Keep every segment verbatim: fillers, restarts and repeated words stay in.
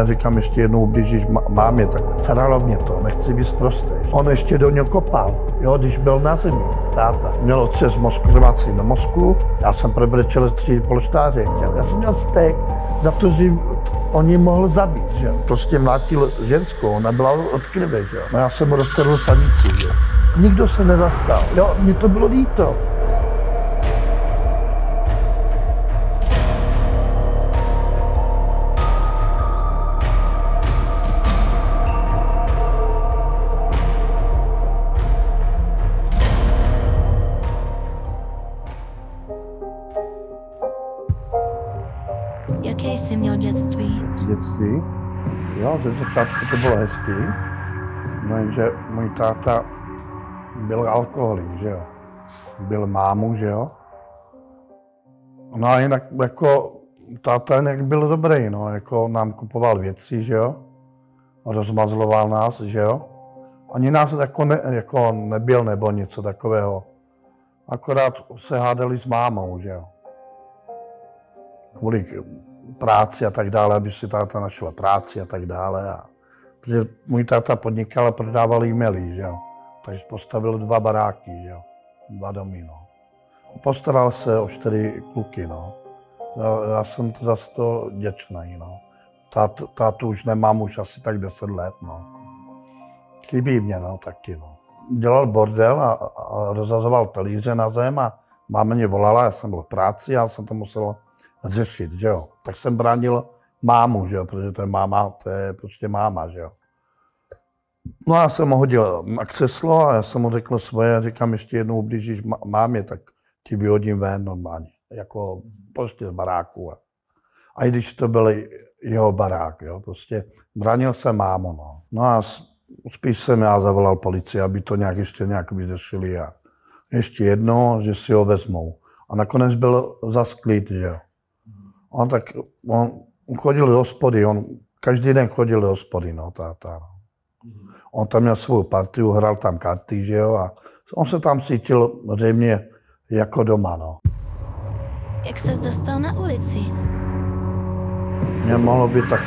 Já říkám, ještě jednou ublížíš mámě, tak zadalo mě to, nechci být sprostý. On ještě do něj kopal, jo, když byl na zemi, táta. Měl otřes mozku, krvácí na mozku, já jsem probrečel tři polštáře chtěl. Já jsem měl stek, za to, že on ji mohl zabít, že prostě mlátil ženskou, ona byla od krve, že no já jsem mu roztrhl sanici, že nikdo se nezastal, jo, mi to bylo líto. Jaké jsi měl dětství? Dětství? Jo, ze začátku to bylo hezký, no jenže můj táta byl alkoholik, že jo. Byl mámu, že jo. No a jinak jako táta jinak byl dobrý, no, jako nám kupoval věci, že jo. A rozmazloval nás, že jo. Ani nás jako, ne, jako nebyl nebo něco takového. Akorát se hádali s mámou, že jo. Kvůli práci a tak dále, aby si táta našla práci a tak dále. A, protože můj táta podnikal a prodával e-maily, že jo. Takže postavil dva baráky, že jo. Dva domy, no. A postaral se o čtyři kluky, no. Já, já jsem to zase to vděčný, no. Tát, tátu už nemám už asi tak deset let, no. Chybí mě, no, taky, no. Dělal bordel a, a rozhazoval talíře na zem a máma mě volala, já jsem byl v práci a já jsem to musel řešit, že jo. Tak jsem bránil mámu, že jo, protože to je máma, to je prostě máma, že jo. No a já jsem ho hodil na křeslo a já jsem mu řekl svoje, říkám, ještě jednou ublížíš mámě, tak ti vyhodím ven normálně, jako prostě z baráku. A, a i když to byl jeho barák, jo, prostě bránil jsem mámu, no. No a spíš jsem já zavolal policii, aby to nějak ještě nějak vyřešili a ještě jedno, že si ho vezmou. A nakonec byl zas klid, že jo. On tak, on chodil do hospody, on každý den chodil do hospody, no, táta. No. On tam měl svou partiu, hrál tam karty, že jo, a on se tam cítil zřejmě jako doma, no. Jak ses dostal na ulici? Mně mohlo být tak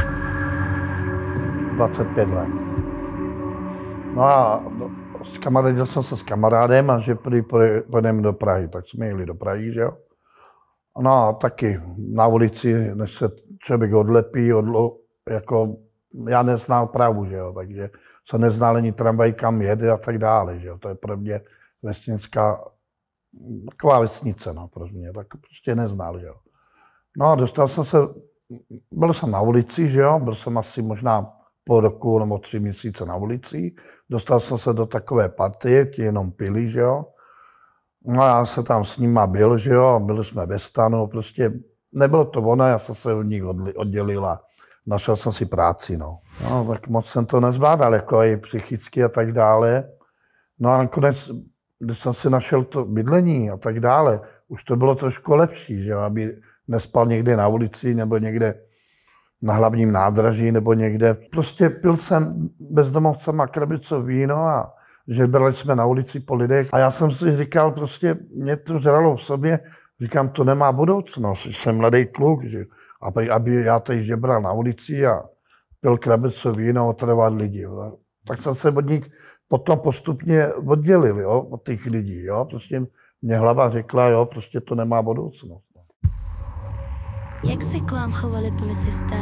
dvacet pět let. No a kamarádil jsem se s kamarádem a že půjdeme do Prahy, tak jsme jeli do Prahy, že jo. No a taky na ulici, než se člověk odlepí, odlo, jako já neznal Prahu, že jo, takže se neznal ani tramvaj, kam jede a tak dále, že jo. To je pro mě vesnická, taková vesnice, no, pro mě, tak prostě neznal, že jo. No a dostal jsem se, byl jsem na ulici, že jo, byl jsem asi možná půl roku nebo tři měsíce na ulici, dostal jsem se do takové partie, ti jenom pili, že jo. No a já se tam s nima byl, že jo, byli jsme ve stanu, prostě nebylo to ono, já jsem se od nich oddělil a našel jsem si práci, no. No, tak moc jsem to nezvládal, jako i psychicky a tak dále. No a nakonec, když jsem si našel to bydlení a tak dále, už to bylo trošku lepší, že jo, aby nespal někde na ulici nebo někde na hlavním nádraží nebo někde. Prostě pil jsem bezdomovcema krabicu víno a že byli jsme na ulici po lidech a já jsem si říkal, prostě mě to zralo v sobě, říkám, to nemá budoucnost, jsem mladý kluk, že, aby, aby já tady žebral na ulici a pil krabicu víno a otrvat lidi. Jo. Tak jsem se od nich potom postupně oddělil, jo, od těch lidí, jo, prostě mě hlava řekla, jo, prostě to nemá budoucnost. Jak se k vám chovali policisté?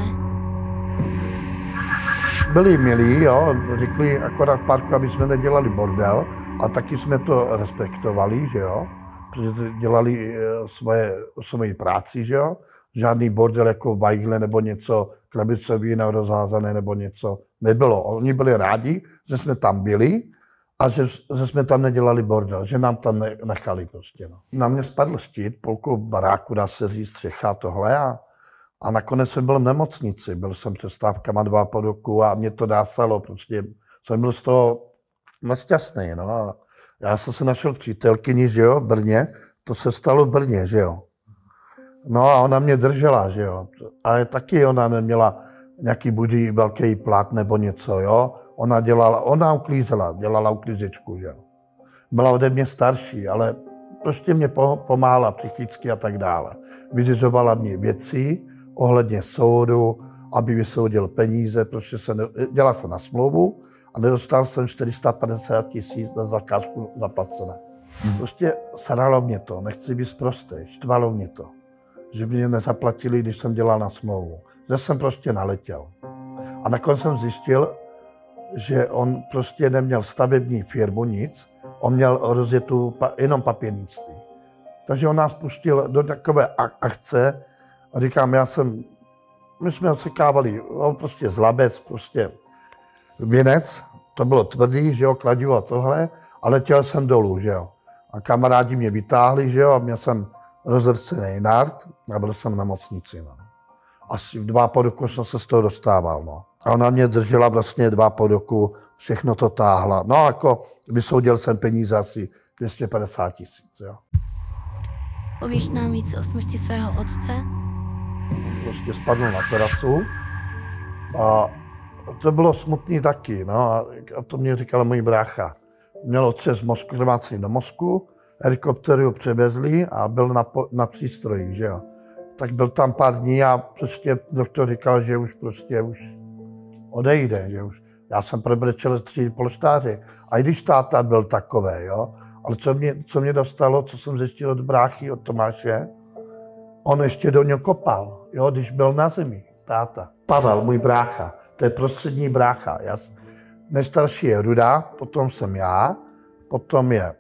Byli milí, jo, řekli akorát parku, aby jsme nedělali bordel a taky jsme to respektovali, že jo, protože dělali svoje, svoji práci, že jo, žádný bordel jako bajgle nebo něco, krabice vína rozházané nebo něco nebylo. Oni byli rádi, že jsme tam byli a že, že jsme tam nedělali bordel, že nám tam nechali prostě, no. Na mě spadl štít, půlku baráku, dá se říct, střecha tohle a A nakonec jsem byl v nemocnici, byl jsem přestávkama dva po roku a mě to dásalo, prostě jsem byl z toho nešťastný, no. A já jsem se našel přítelkyni, že jo, v Brně, to se stalo v Brně, že jo. No a ona mě držela, že jo. A taky ona neměla nějaký budí velký plat nebo něco, jo. Ona dělala, ona uklízela, dělala uklízečku, že jo. Byla ode mě starší, ale prostě mě pomáhala psychicky a tak dále. Vyřizovala mě věci ohledně soudu aby vysoudil peníze, protože se ne, dělal jsem na smlouvu a nedostal jsem čtyři sta padesát tisíc za zakázku zaplacené. Hmm. Prostě sralo mě to, nechci být sprostý, štvalo mě to, že mě nezaplatili, když jsem dělal na smlouvu. Že jsem prostě naletěl. A nakonec jsem zjistil, že on prostě neměl stavební firmu, nic, on měl rozjetou pa, jenom papírnictví. Takže on nás pustil do takové akce a říkám, já jsem, my jsme očekávali, on prostě zlabec, prostě věnec, to bylo tvrdý, že jo, kladivo a tohle, a letěl jsem dolů, že jo. A kamarádi mě vytáhli, že jo, a měl jsem rozrcený nárt a byl jsem v nemocnici, no. Asi dva po roku jsem se z toho dostával, no. A ona mě držela vlastně dva po roku, všechno to táhla. No jako vysoudil jsem peníze asi dvě stě padesát tisíc, jo. Povíš nám víc o smrti svého otce? Prostě spadl na terasu a to bylo smutný taky, no. A to mě říkal můj brácha. Měl otce z Moskvy, krvácení do mozku, helikopteru převezli a byl na, na přístroji, že jo. Tak byl tam pár dní a prostě doktor říkal, že už prostě už odejde, že už. Já jsem prebrečel tři polštáře. A i když táta byl takový, jo, ale co mě, co mě dostalo, co jsem zjistil od bráchy, od Tomáše, on ještě do něj kopal, jo, když byl na zemi, táta. Pavel, můj brácha, to je prostřední brácha. Já, nejstarší je Ruda, potom jsem já, potom je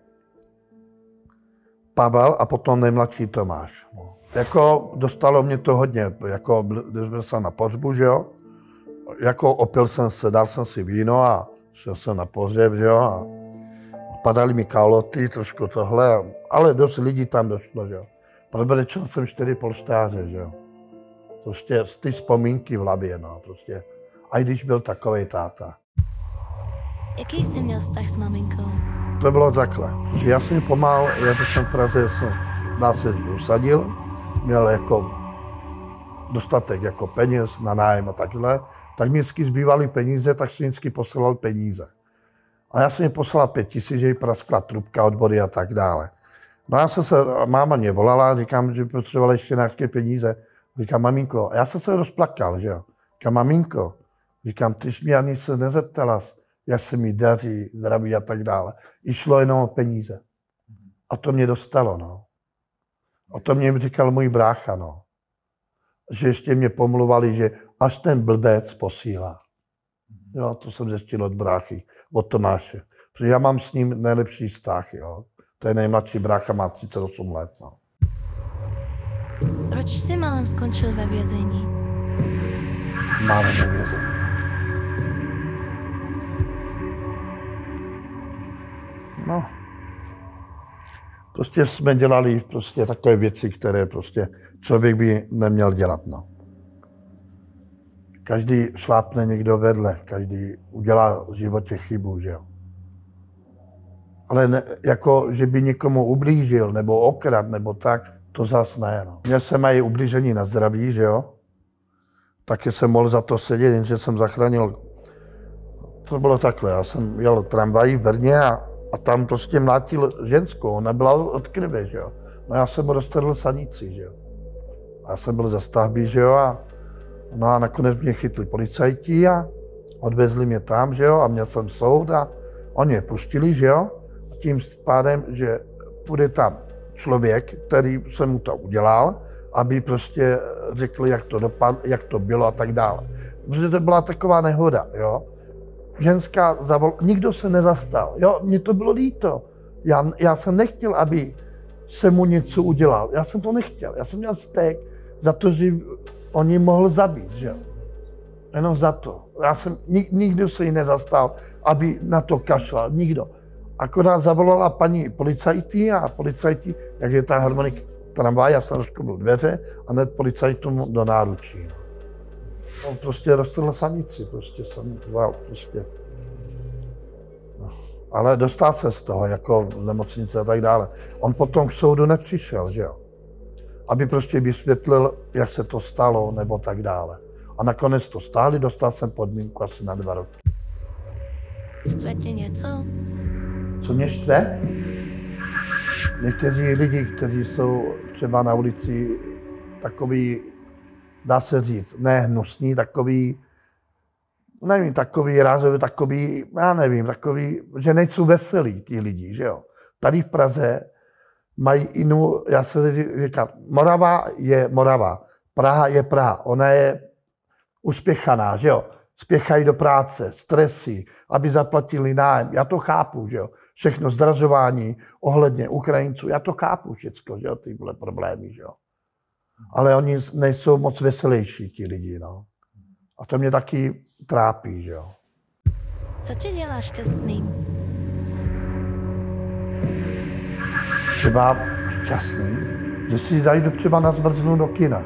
Pavel a potom nejmladší Tomáš. Jako dostalo mě to hodně, jako když byl jsem na pohřbu, že jo, jako opil jsem se, dal jsem si víno a šel jsem na pohřeb, že jo, a padaly mi kaloty, trošku tohle, ale dost lidí tam došlo, že jo. Probrečel jsem čtyři polštáře, že jo. Prostě ty vzpomínky v hlavě, no, prostě. A i když byl takovej táta. Jaký jsi měl vztah s maminkou? To bylo takhle, že já jsem pomáhal, já když jsem v Praze, jsem, dá se říct, usadil, měl jako dostatek jako peněz na nájem a takhle, tak mi vždycky zbývaly peníze, tak jsem vždycky poslal peníze. A já jsem mi poslal pět tisíc, že jí praskla trubka od vody a tak dále. No já jsem se, máma mě volala, říkám, že potřebovala ještě nějaké peníze. Říkám, maminko, a já jsem se rozplakal, že jo. Říkám, maminko, říkám, ty jsi mě ani se nezeptala, jak se mi daří, zdraví a tak dále. I šlo jenom o peníze. A to mě dostalo, no. A to mě říkal můj brácha, no. Že ještě mě pomluvali, že až ten blbec posílá. Jo, to jsem zjistil od bráchy, od Tomáše. Protože já mám s ním nejlepší vztah, jo. To je nejmladší brácha, má třicet osm let, no. Proč jsi málem skončil ve vězení? Málem ve vězení. No. Prostě jsme dělali prostě takové věci, které prostě člověk by neměl dělat, no. Každý šlápne někdo vedle, každý udělá v životě chybu, že jo. Ale ne, jako, že by někomu ublížil, nebo okrad, nebo tak, to zas ne, no. Měl jsem i ublížení na zdraví, že jo. Taky jsem mohl za to sedět, jenže jsem zachránil. To bylo takhle, já jsem jel tramvají v Brně a, a tam prostě mlátil ženskou, ona byla od krve, že jo. No já jsem mu roztrhl sanici, že jo. A já jsem byl za stavby, že jo, a no a nakonec mě chytli policajti a odvezli mě tam, že jo, a měl jsem soud a oni mě pustili, že jo. A tím pádem, že půjde tam člověk, který jsem mu to udělal, aby prostě řekl, jak to dopadlo, jak to bylo a tak dále. Protože to byla taková nehoda, jo. Ženská zavol... nikdo se nezastal, jo, mně to bylo líto. Já, já jsem nechtěl, aby se mu něco udělal, já jsem to nechtěl, já jsem měl vztek za to, že on ji mohl zabít, že jo. Jenom za to. Já jsem, nik, nikdo se jí nezastal, aby na to kašlal, nikdo. Akorát zavolala paní policajti a policajti, jak je ta harmonika tramvaj, já jsem rozkopl dveře a hned policajtům do náručí. On prostě roztrhl sanici, prostě jsem vzal, prostě. No. Ale dostal se z toho, jako v nemocnice a tak dále. On potom k soudu nepřišel, že jo. Aby prostě vysvětlil, jak se to stalo, nebo tak dále. A nakonec to stáli, dostal jsem podmínku asi na dva roky. Štve tě něco? Co mě štve? Někteří lidi, kteří jsou třeba na ulici takový dá se říct, ne hnusný, takový, nevím, takový rázový, takový, já nevím, takový, že nejsou veselí ti lidi, že jo. Tady v Praze mají jinou, já se říkám, Morava je Morava, Praha je Praha, ona je uspěchaná, že jo. Spěchají do práce, stresy, aby zaplatili nájem. Já to chápu, že jo. Všechno zdražování ohledně Ukrajinců, já to chápu všechno, že jo, tyhle problémy, že jo. Ale oni nejsou moc veselější, ti lidi, no. A to mě taky trápí, že jo. Co tě dělá šťastným? Třeba šťastný, že si zajdu třeba na zmrzlinu do kina.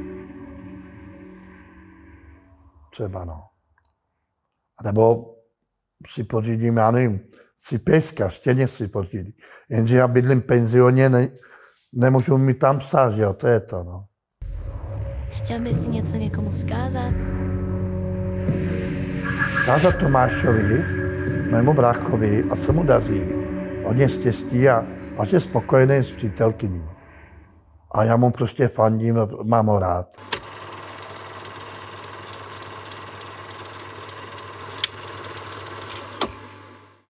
Třeba, no. A nebo si pořídím, já nevím, si pejska, štěně si pořídím. Jenže já bydlím v penzioně, ne, nemůžu mi tam psát, že jo, to je to, no. Chtěl bys si něco někomu vzkázat? Vzkázat Tomášovi, mému bráchovi, a se mu daří. Hodně štěstí a ať je spokojený s přítelkyní. A já mu prostě fandím, mám ho rád.